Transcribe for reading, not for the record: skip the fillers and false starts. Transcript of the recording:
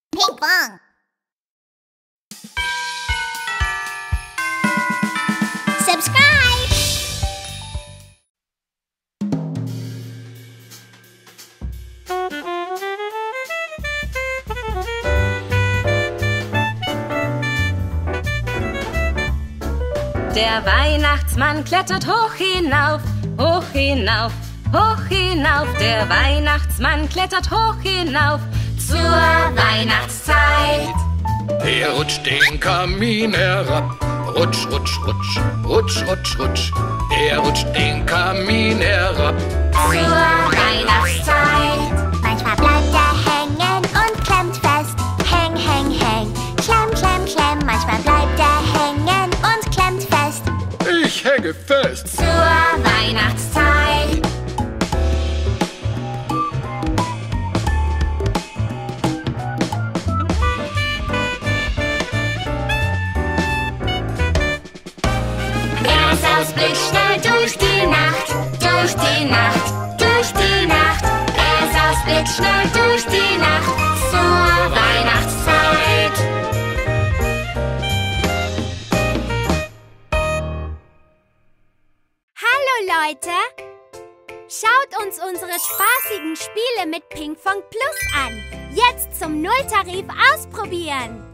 Ping-Pong. Subscribe. Der Weihnachtsmann klettert hoch hinauf, hoch hinauf, hoch hinauf. Der Weihnachtsmann klettert hoch hinauf zur Weihnachtszeit. Er rutscht den Kamin herab, rutsch, rutsch, rutsch, rutsch, rutsch, rutsch. Er rutscht den Kamin herab zur Weihnachtszeit. Manchmal bleibt er hängen und klemmt fest. Häng, häng, häng, klemm, klemm, klemm. Manchmal bleibt er hängen und klemmt fest. Ich hänge fest Zur Weihnachtszeit. Er saust blitzschnell durch die Nacht, durch die Nacht, durch die Nacht. Er saust blitzschnell durch die Nacht zur Weihnachtszeit. Hallo Leute! Schaut uns unsere spaßigen Spiele mit Pinkfong Plus an. Jetzt zum Nulltarif ausprobieren.